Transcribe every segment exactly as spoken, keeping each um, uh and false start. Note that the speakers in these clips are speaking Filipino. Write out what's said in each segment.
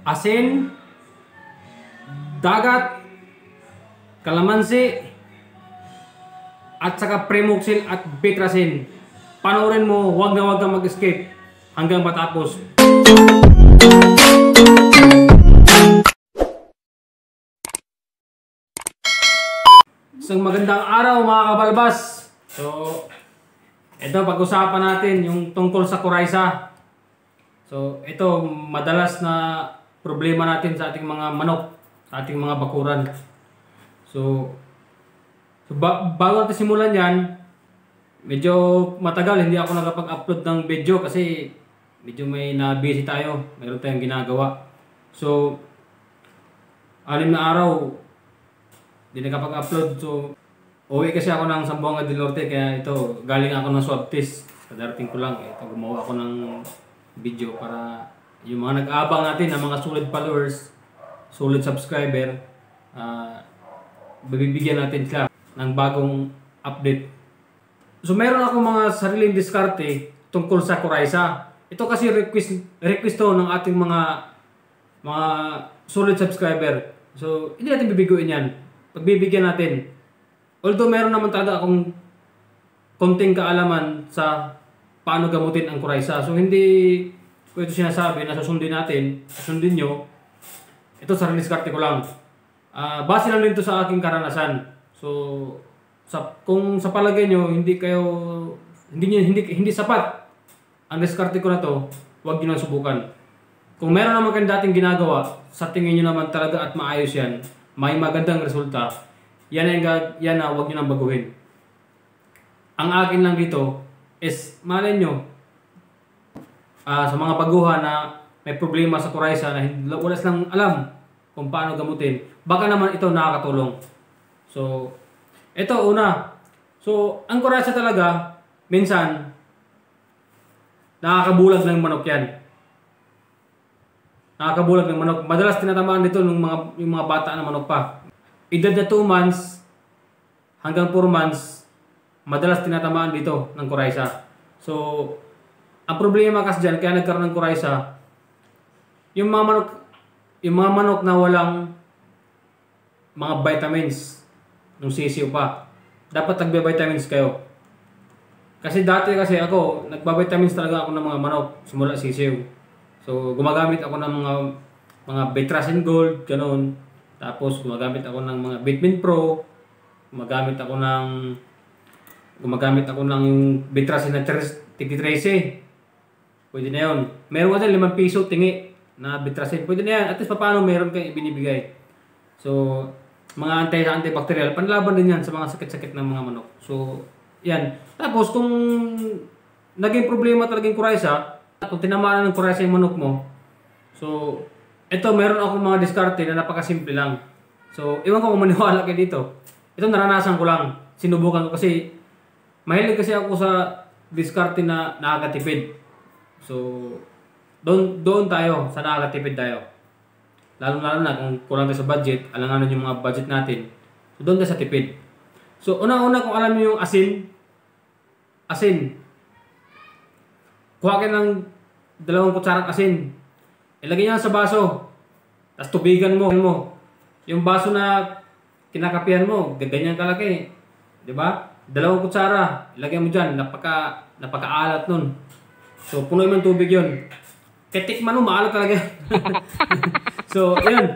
asin, dagat, kalamansi, at saka Primoxil at Bitrasin. Panoorin mo, huwag na huwag kang mag-escape hanggang matapos. Isang magandang araw mga kabalbas. So, ito pag-usapan natin yung tungkol sa Coryza. So, ito madalas na problema natin sa ating mga manok, sa ating mga bakuran. So, so ba bago natin simulan yan, medyo matagal hindi ako nakapag-upload ng video kasi medyo may na-busy tayo, mayroon tayong ginagawa. So, anim na araw hindi nakapag-upload. So, uwi kasi ako ng Zamboanga del Norte, kaya ito, galing ako ng swab test. Kadarating ko lang, ito, gumawa ako ng video para yung mga nag-aabang natin, ng mga solid followers, solid subscriber, uh, bibigyan natin sila ng bagong update. So, meron ako mga sariling diskarte tungkol sa Coryza. Ito kasi request, request to ng ating mga mga solid subscriber. So, hindi natin bibiguin yan. Pagbibigyan natin. Although meron naman talaga akong konting kaalaman sa paano gamutin ang Coryza. So hindi ko ito sinasabi na susundin natin, susundin nyo. Ito sa diskarte ko lang. Uh, base lang din ito sa aking karanasan. So sa, kung sa palagay nyo hindi kayo hindi hindi hindi sapat ang diskarte ko na to, huwag niyo nang subukan. Kung meron naman kayong dating ginagawa, sa tingin niyo naman talaga at maayos yan, may magandang resulta, yan ang yan na huwag niyo nang baguhin. Ang akin lang dito is, malay nyo, uh, sa mga baguhan na may problema sa Coryza na wala silang alam kung paano gamutin, baka naman ito nakakatulong. So, ito una. So, ang Coryza talaga, minsan, nakakabulag ng manok yan. Nakakabulag ng manok. Madalas tinatamaan dito ng mga, yung mga bata na manok pa. Edad na two months hanggang four months, madalas tinatamaan dito ng Coryza. So, ang problema kasi dyan, kaya nagkaroon ng Coryza, yung mga manok, yung mga manok na walang mga vitamins, nung sisiw pa, dapat nagbe-vitamins kayo. Kasi dati kasi ako, nagba-vitamins talaga ako ng mga manok, simula sisiw. So, gumagamit ako ng mga mga Bitrasin Gold, ganun. Tapos, gumagamit ako ng mga Vitamin Pro, gumagamit ako ng gumagamit ako ng Bitrasin na tigtitrese. Pwede na yun. Meron kasi limang piso tingi na Bitrasin. Pwede na yan. At least paano meron kayong ibinibigay. So, mga anti-antibacterial, panlaban din yan sa mga sakit-sakit ng mga manok. So, yan. Tapos, kung naging problema talaga yung Coryza, kung tinamaan ng Coryza yung manok mo, so, ito, meron akong mga diskarte na napakasimple lang. So, iwan ko kung maniwala kayo dito. Ito, naranasan ko lang. Sinubukan ko kasi, mahilig kasi ako sa diskarte na nakakatipid. So, doon, doon tayo, sa nakakatipid tayo. Lalo-lalo na kung kulang tayo sa budget, alanganan yung mga budget natin. So, doon tayo sa tipid. So, una-una kung alam niyo yung asin, asin. Kuha kayo ng dalawang kutsarang asin. Ilagay niyo sa baso. Tapos tubigan mo. Yung baso na kinakapihan mo, ganyan kalaki. Diba? Dalawang kutsara. Ilagay mo dyan. Napaka, napaka-alat nun. So, punuin mo yung tubig yun. Ketikman mo, maalat talaga. So, yun.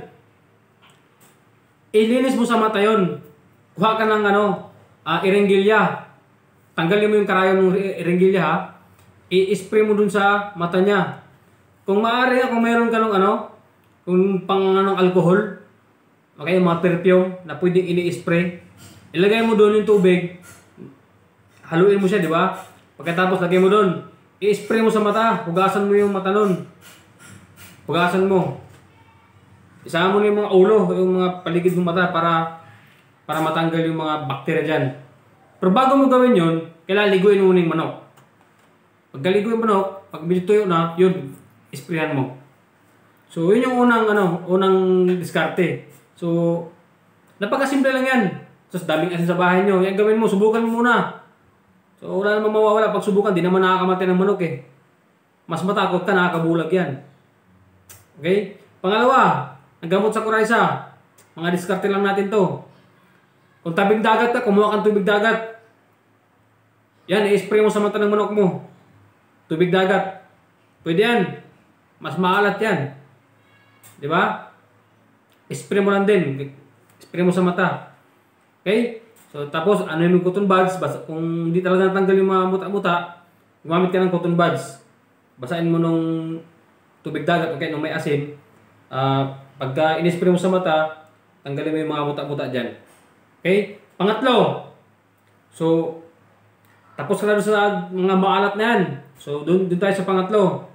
Ilinis mo sa mata yun. Kuha ka ng ano, uh, iringgilya. Tanggalin mo yung karayon ng iringgilya ha. I-spray mo dun sa mata niya. Kung maaari, kung mayroon ka ng ano, kung pang anong alcohol, okay, mga perfume na pwedeng ini-spray, ilagay mo doon yung tubig, haluin mo siya, di ba? Pagkatapos, lagay mo doon, i-spray mo sa mata, hugasan mo yung mata nun. Hugasan mo. Isama mo na yung mga ulo, yung mga paligid ng mata para para matanggal yung mga bakterya dyan. Pero bago mo gawin yun, kailangan liguin mo yung manok. Pag liguin yung manok, pag medyo tuyo na, yun, isprayan mo. So, yun yung unang, ano, unang diskarte. So, napakasimple lang yan. So, daming asin sa bahay nyo. Yan gawin mo, subukan mo muna. So, wala namang mawawala. Pag subukan, di naman nakakamatay ng manok eh. Mas matakot ka, nakakabulag yan. Okay? Pangalawa, ang gamot sa coryza. Mga diskarte lang natin to. Kung tabing dagat ka, kumuha kang tubig dagat. Yan, i-spray mo sa mata ng manok mo. Tubig dagat. Pwede yan. Mas maalat yan. Di ba? I-spray mo lang din. Spray mo sa mata. Okay? So, tapos, ano yung cotton buds? Basta, kung hindi talaga natanggal yung mga muta-muta, gumamit ka ng cotton buds. Basahin mo nung tubig dagat, okay, nung may asin. Uh, pagka in-spray mo sa mata, tanggalin mo yung mga muta-muta dyan. Okay? Pangatlo. So, tapos ka na doon sa mga maalat na yan. So, doon, doon tayo sa pangatlo.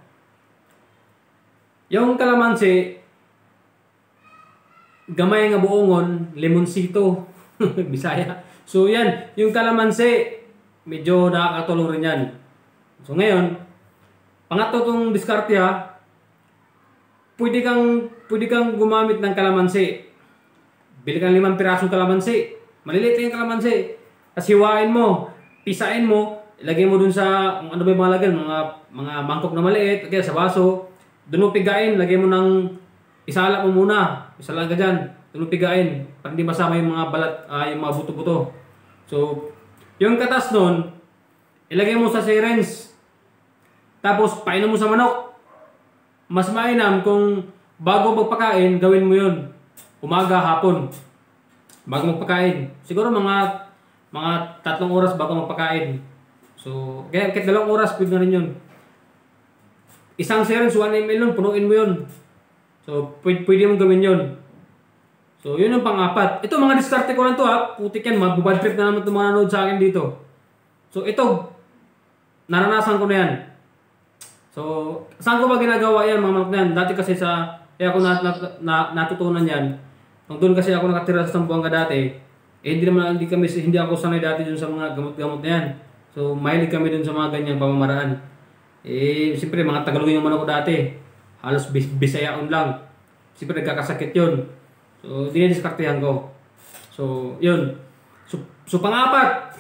Yung kalamansi, gamay nga buongon, lemonsito. Bisaya. So, yan. Yung kalamansi, medyo nakakatulong rin yan. So, ngayon, pangatlo itong diskarte ha, pwede kang, pwede kang gumamit ng kalamansi. Bili kang limang pirasong kalamansi. Maliliit lang yung kalamansi. Tapos hiwain mo, pisain mo, ilagay mo dun sa, ano ba yung mga lagyan, mga, mga mangkok na maliit, okay, sa baso. Doon mo pigain, lagay mo ng, isala mo muna, isala ka dyan. Doon mo pigain, para hindi masama yung mga balat, uh, yung mga buto-buto. So, yung katas nun, ilagay mo sa syringe. Tapos, painom mo sa manok. Mas mainam kung bago magpakain, gawin mo yun. Umaga, hapon. Bago magpakain. Siguro mga mga tatlong oras bago magpakain. So, kaya kahit dalawang oras, pwede na rin yun. Isang syringe, one milliliter nun, punuin mo yun. So, pwede, pwede mong gawin yun. So, yun yung pang-apat. Ito, mga diskarte ko lang to ha. Putik yan, mabubad trip na naman itong mga nanood sa akin dito. So, ito, naranasan ko na yan. So, saan ko ba ginagawa yan, mga manok na yan? Dati kasi sa, kaya ako nat, nat, nat, natutunan yan. Nung doon kasi ako nakatira sa Zamboanga dati, eh, hindi naman, hindi, kami, hindi ako sanay dati dun sa mga gamot-gamot na yan. So, mahilig kami dun sa mga ganyang pamamaraan. Eh, siyempre, mga Tagalog yung manok ko dati. Halos bis bisayaon lang. Siyempre, nagkakasakit yun. So, dinidiskartehan ko. So, yun. So, so pang-apat.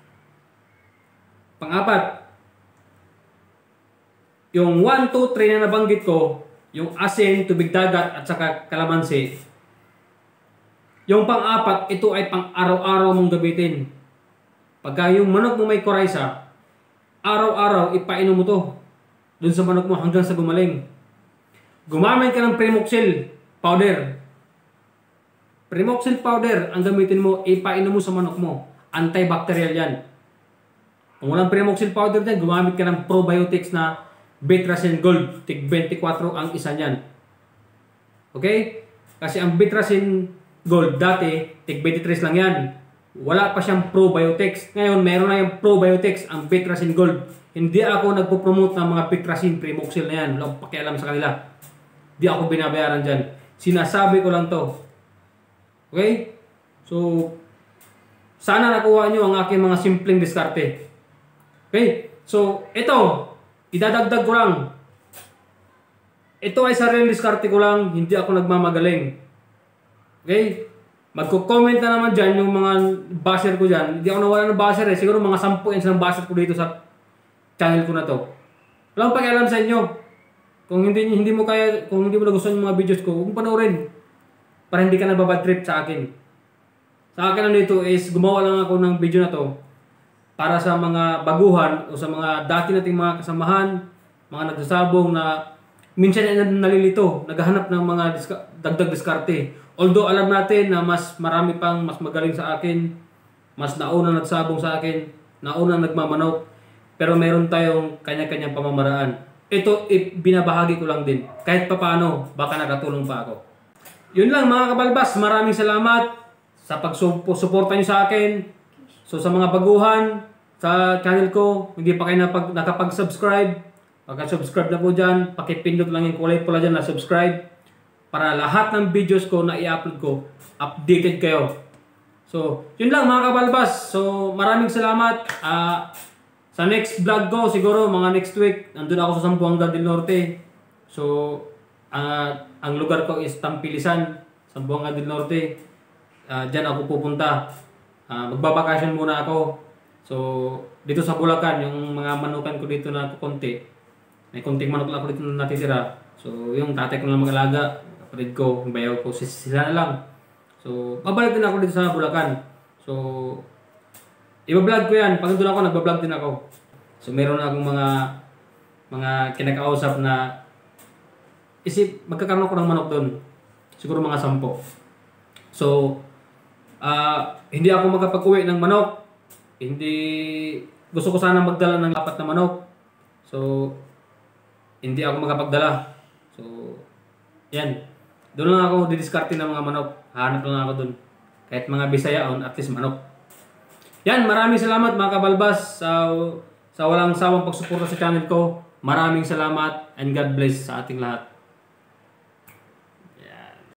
Pang-apat. Yung one, two, three na nabanggit ko, yung asin, tubig dagat, at saka kalamansi. Yung pang-apat, ito ay pang-araw-araw mong gamitin. Pagka yung manok mo may coryza, araw-araw, ipainom mo to. Doon sa manok mo hanggang sa gumaling. Gumamit ka ng Primoxil powder. Primoxil powder, ang gamitin mo, ipainom mo sa manok mo. Antibacterial yan. Kung walang Primoxil powder dyan, gumamit ka ng probiotics na Bitracin Gold. Tig twenty-four ang isa niyan. Okay? Kasi ang Bitracin Gold dati, tig twenty-three lang yan. Wala pa siyang probiotics. Ngayon, meron na yung probiotics, ang Bitracin Gold. Hindi ako nagpo-promote ng mga Bitracin Primoxil na yan. Wala akong pakialam sa kanila. Hindi ako binabayaran dyan. Sinasabi ko lang to. Okay? So, sana nakuha nyo ang aking mga simpleng diskarte. Okay? So, ito, idadagdag ko lang. Ito ay sariling diskarte ko lang, hindi ako nagmamagaling. Okay? Magko-comment na naman dyan yung mga basher ko dyan. Hindi ako nawala ng basher eh. Siguro mga sampu inch ng basher ko dito sa channel ko na to. Walang pakialam sa inyo. Kung hindi hindi mo kaya, kung hindi mo nagustuhan yung mga videos ko, huwag mo panoorin. Para hindi ka nababad trip sa akin. Sa akin lang dito is gumawa lang ako ng video na to para sa mga baguhan o sa mga dati nating mga kasamahan, mga nagsasabong na minsan ay nalilito, naghahanap ng mga diska dagdag diskarte. Although alam natin na mas marami pang mas magaling sa akin, mas nauna nagsabong sa akin, nauna nagmamanok, pero meron tayong kanya-kanyang pamamaraan. Ito, binabahagi ko lang din. Kahit papaano, baka nakatulong pa ako. Yun lang mga kabalbas, maraming salamat sa pagsuporta nyo sa akin. So sa mga baguhan sa channel ko, hindi pa kayo napag, nakapag-subscribe, pagka-subscribe na po dyan, pakipindot lang yung kulay pula dyan na subscribe para lahat ng videos ko na i-upload ko, updated kayo. So, yun lang mga kabalbas. So, maraming salamat. Uh, sa next vlog ko, siguro mga next week, nandun ako sa Zamboanga del Norte. So, uh, ang lugar ko is Tampilisan, Zamboanga del Norte. Uh, Diyan ako pupunta. Uh, magbabakasyon muna ako. So, dito sa Bulacan, yung mga manukan ko dito na konti. May konting manok lang ako dito na natitira. So, yung tatay ko na mag-alaga. kapatid ko, yung bayaw ko, sila na lang. So, babalik din ako dito sa Bulacan. So, i-vlog ko yan. Pag doon ako, nagbablog din ako. So, meron akong mga mga kinakausap na isip, magkakaroon ako ng manok doon. Siguro mga sampo. So, uh, hindi ako makapag-uwi ng manok. Hindi, gusto ko sana magdala ng apat na manok. So, hindi ako makapagdala. So, yan. Doon lang ako didiskarte ng mga manok. Hanap lang ako doon. Kahit mga Bisayaon, at least manok. Yan, maraming salamat mga kabalbas sa, sa walang sawang pagsuporta sa channel ko. Maraming salamat and God bless sa ating lahat.